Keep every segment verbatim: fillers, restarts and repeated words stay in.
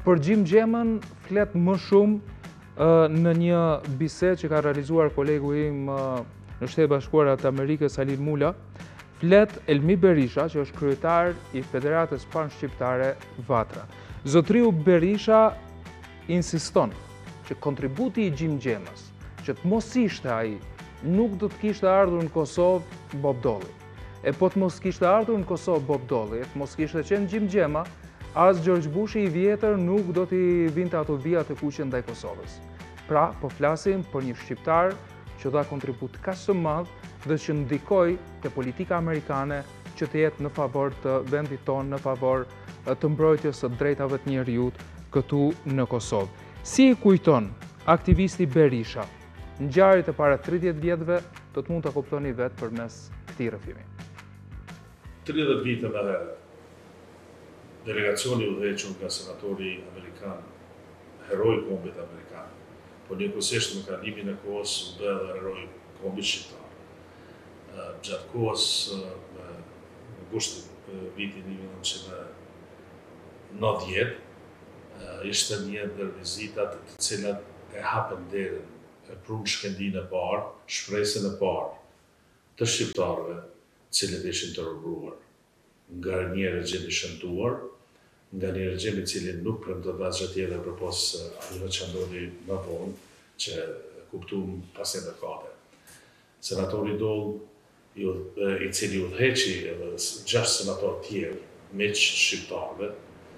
Për Gjim Gjemën flet më shumë në një bisedë që ka realizuar kolegu im në Shtetet Bashkuara të Amerikës, Salim Mula, flet Elmi Berisha, që është kryetar i Federatës Pan-Shqiptare Vatra. Zotriu Berisha insiston që kontributi i Gjim Gjemës, që të mos ishte ai, nuk do të kishte ardhur në Kosovë Bob Dolli. E po të mos kishte ardhur në Kosovë Bob Dolli, të mos kishte qenë Gjim Gjema, as George Bushi i vjetër nuk do t'i vinte ato vijat e kuqe ndaj Kosovës. Pra, po flasim për një shqiptar që dha kontribut kaq të madh dhe që ndikoi te politika amerikane që të jetë në favor të vendit tonë, në favor të mbrojtjes së drejtave të njerëzit këtu në Kosovë. Si i kujton aktivisti Berisha ngjarjet e para tridhjetë vjetëve, do të mund ta kuptoni vetë përmes këtij rrëfimi. tridhjetë vite më herët, delegacioni udhëhequr nga senatori amerikan, heroi i kombit amerikan, por njëkohësisht në kalimin e kohës u bë edhe heroi i kombit shqiptar. Gjatë kohës, në gusht vitin një mijë e nëntëqind e nëntëdhjetë, ishte një ndër vizitat të cilat e hapën derën, e prunë shkëndinë e parë, shpresën e parë të shqiptarëve, cilët ishin të robëruar nga një regjim i shëmtuar, nga një regjim i cili nuk premtonte asgjë tjetër përpos ajo që ndodhi më vonë, që kuptuam pas një dekade. Senatori Doll, i cili udhëheqi edhe gjashtë senatorë tjerë, miq shqiptarëve,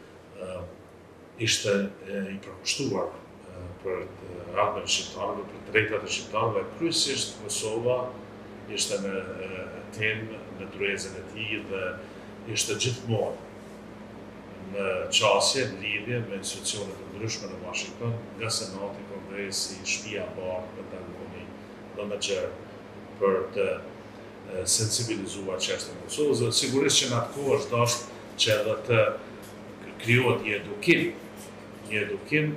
ishte i përkushtuar për ardhmen e shqiptarëve, për drejtat e shqiptarëve, kryesisht Kosova ishte në temë, në tryezën e tij dhe ishte gjithmonë në qasje, në lidhje me institucione të ndryshme në Washington, nga Senati, Kongresi, Shtëpia e Bardhë, Pentagoni dhe më gjerë, për të sensibilizuar çështjen e Kosovës. Dhe sigurisht që në atë kohë është dashur që edhe të krijohet një edukim, një edukim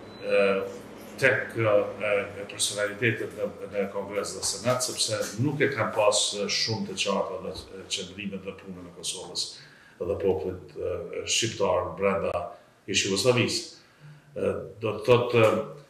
tek personalitetet në Kongres dhe Senat, sepse nuk e kanë pas shumë të qarta dhe qëndrimet dhe punën e Kosovës dhe popullit shqiptar brenda ish Jugosllavisë. Do të thotë,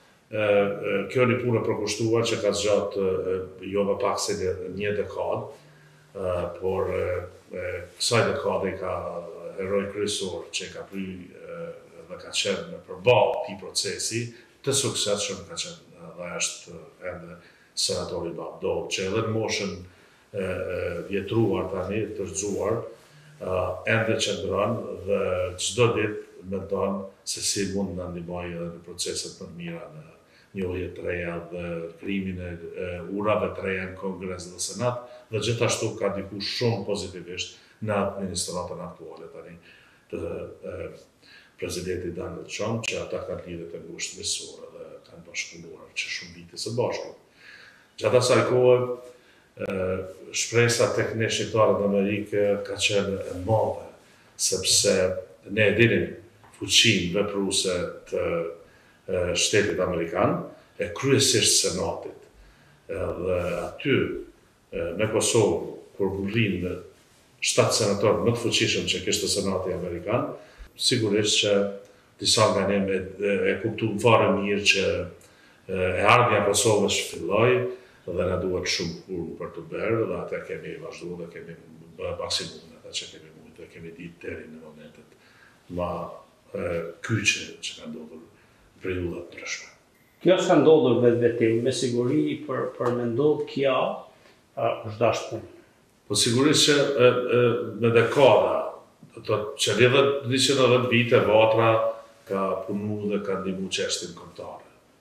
kjo një punë e përkushtuar që ka zgjatë jo më pak se një dekadë, por kësaj dekade ka heroj kryesor që ka pry dhe ka qenë përballë këtij procesi të suksesshëm, ka qenë dhe është ende senatori Bob Dole, që edhe në moshën vjetruar tani të rrëzuar, ende qëndron dhe çdo ditë mendon se si mund na ndihmojë edhe në proceset më të mira në njohje të reja dhe krimin e urave të reja në Kongres dhe Senat, dhe gjithashtu ka ndikuar shumë pozitivisht në administratën aktuale tani të presidenti Donald Trump, që ata kanë lidhje të ngushtë miqësore dhe kanë bashkëpunuar që shumë vite së bashku. Gjatë asaj kohe, shpresa tek ne shqiptarët në Amerikë ka qenë e madhe, sepse ne e dinim fuqinë vepruese të Shtetit Amerikan, e kryesisht Senatit. Dhe aty, në Kosovë, kur rrinë shtatë senatorë më të fuqishëm që kishte Senati Amerikan, sigurisht që disa nga ne e kuptuan fare mirë që e ardhmja e Kosovës filloi dhe na duhet shumë punë për të bërë, dhe atë kemi vazhduar dhe kemi maksimumin ata që kemi mujtë dhe kemi ditë deri në momentet ma kyçe që ka ndodhur periudha të ndryshme. Kjo s'ka ndodhur vetvetim, me siguri për, për me ndodhë kjo është dashpun. Po sigurisht që me dekada, që rrjedhët njëqind e dhjetë vite Vatra ka punu dhe ka ndihmu çështjen kombëtare.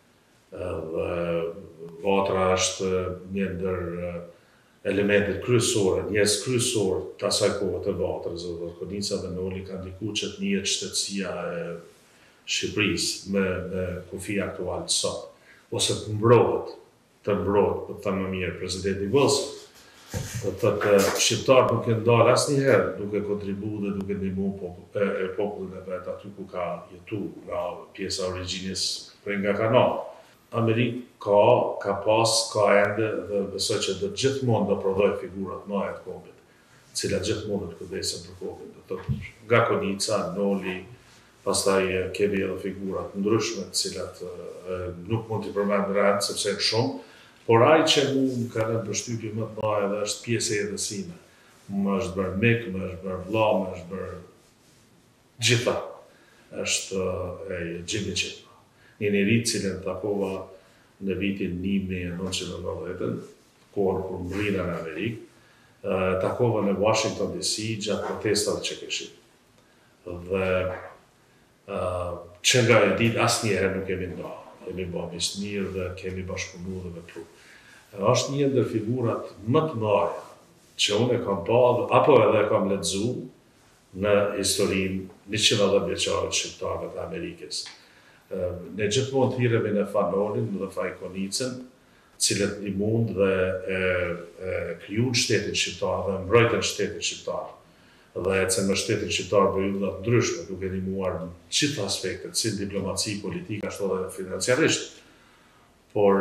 Dhe Vatra është një ndër elementet kryesore, njerëz kryesor të asaj kohe të Vatrës, dhe Konica dhe Noli ka ndikuar që të njihet shtetësia e Shqipërisë me, me kufija aktuale të sot, ose të mbrohet, të mbrohet, për të thënë më mirë, presidenti Wilson. Do të thotë, shqiptarët nuk e ndalë asnjëherë duke kontribuar dhe duke ndihmuar popullin e vet aty ku ka jetuar, nga pjesa e origjinës prej nga kanal. Amerika ka, ka pas, ka ende dhe besoj që do gjithmonë do prodhoj figurat mëdha të kombit, të cilat gjithmonë do të kujdesen për kombin. Do të thotë, nga Konica, Noli, pastaj kemi edhe figurat ndryshme, të cilat nuk mund t'i përmend rend, sepse janë shumë, por ai që mu më ka lënë përshtypje më të madhe edhe është pjesë e jetës sime. Më është bërë mik, më është bërë vlla, më është bërë gjitha. Është e Jimmy Jema. Një njeri cilën takova në vitin një mijë e nëntëqind e nëntëdhjetë, kohën kur mbrina në Amerikë, takova në Washington D C gjatë protestave që kishin. Dhe që nga e ditë asnjëherë nuk kemi nda. Kemi bërë mismirë dhe kemi bashkëpunu dhe vepru. Është një ndër figurat më të mëdha që unë e kam pa, apo edhe kam lexu në historinë njëqind e dhjetë vjeçare të shqiptarëve të Amerikës. Ne gjithmonë thirremi në Fanolin dhe Fajkonicën, cilët i mund dhe krijun shtetin shqiptar dhe mbrojtën shtetin shqiptar. Dhe e cënë shtetin shqiptar për ju dhe të ndryshme, duke ndihmuar në gjithë aspektet, si diplomaci, politika, ashtu edhe financiarisht. Por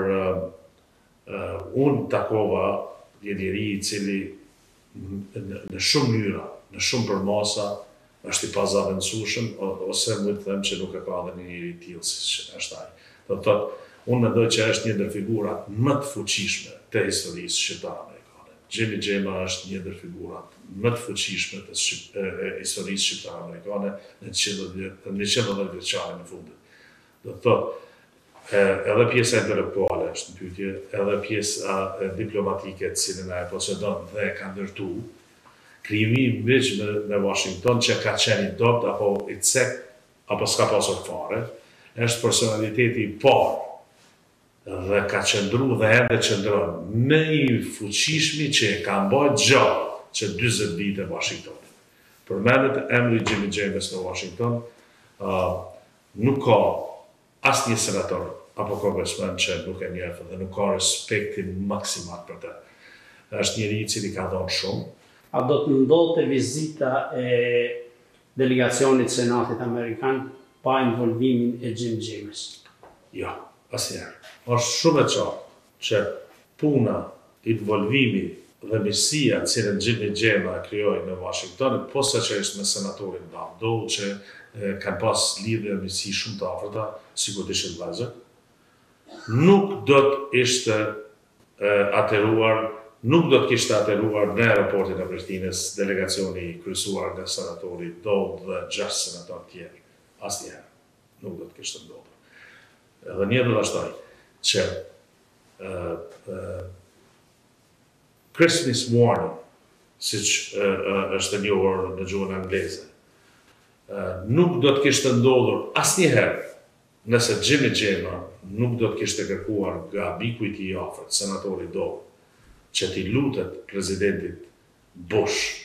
unë takova një njeri i cili në shumë mënyra, në shumë përmasa, është i pazavendësueshëm, ose më të them që nuk e ka dhe një njeri tillë si është ai. Do të thotë, unë mendoj që është një ndër figurat më të fuqishme të historisë shqiptare amerikane. Jimmy Jema është një ndër figurat më të fuqishme të historisë shqiptare amerikane në njëqind e dhjetë vjeçarin e fundit. Do të thotë, edhe pjesa intelektuale është në pyetje, edhe pjesa diplomatike të cilën ai posedon dhe ka ndërtu, krijimi i mbyllë në Washington që ka qenë i dopt apo i cek apo s'ka pasur fare, është personaliteti i parë dhe ka qëndru dhe ende qëndron me i fuqishmi që e ka mbajtur gjallë që dyzet vite Washingtonit. Përmendet emri Jimmy Jemes në Washington, nuk ka asnjë senator apo kongresmen që nuk e njeh dhe nuk ka respektin maksimal për të. Është njeri i cili ka dhënë shumë. A do të ndodhte vizita e delegacionit Senatit Amerikan pa involvimin e Jimmy Jemes? Jo, asnjëherë. Është shumë e qartë që puna, involvimi dhe mirësia të cilën Jimmy Jema e krijoi në Washington, posaçërisht me senatorin Bob Dole, që kanë pas lidhje mirësi shumë të afërta, sikur të ishin vëllezër, nuk do të ishte ateruar, nuk do të kishte ateruar në aeroportin e Prishtinës delegacioni kryesuar nga senatori Dole dhe gjashtë senatorë tjerë. Asnjëherë nuk do të kishte ndodhur. Edhe një do ta shtoj që Christmas morning, siç është e njohur në gjuhën angleze, nuk do të kishte ndodhur asnjëherë nëse Jimmy Jema nuk do të kishte kërkuar nga miku i tij i afërt, senatori Dole, që t'i lutet presidentit Bush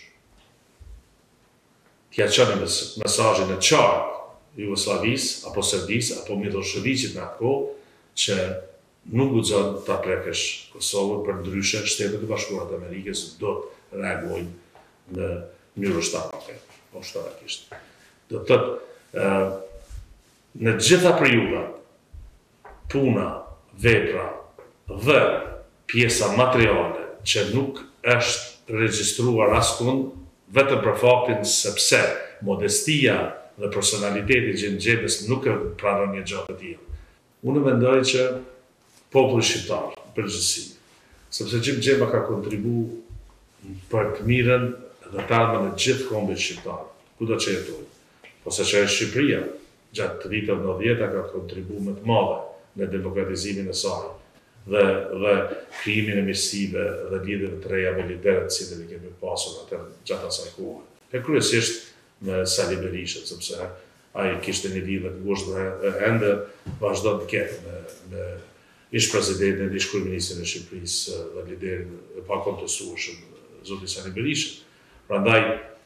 t'ia çonte mesazhin e qartë Jugosllavisë apo Serbisë apo Miloševićit në atë kohë që nuk guxon ta prekësh Kosovën, për ndryshe Shtetet e Bashkuara të Amerikës do të reagojnë në mënyrë shtatake, po shtatakisht. Do të thotë në gjitha periudhat, puna, vepra dhe pjesa materiale që nuk është regjistruar askund, vetëm për faktin sepse modestia dhe personaliteti i Jimmy Jemes nuk e pranon një gjë të tillë. Unë mendoj që populli shqiptar, në përgjithësi, sepse Jimmy Jema ka kontribuar për të mirën dhe të ardhmen e gjithë kombit shqiptar, kudo që jetojë. Posaçërisht Shqipëria, gjatë të viteve nëntëdhjetë ka kontribuar më të madhe në demokratizimin e saj dhe dhe krijimin e mirësive dhe lidhjeve të reja me liderët që i kemi pasur atë gjatë asaj kohe. E kryesisht me Sali Berishën, sepse ai kishte një lidhje të ngushtë dhe ende vazhdon të ketë me, me ish presidentin, ish kryeministrin e Shqipërisë dhe liderin e pakontestueshëm zoti Sali Berishën. Prandaj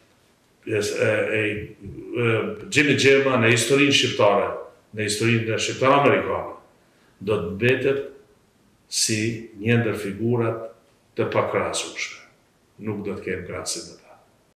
Jimmy Jema në historinë shqiptare, në historinë shqiptare amerikane, do të mbetet si një ndër figurat të pakrahasueshme. Nuk do të kenë krahasim.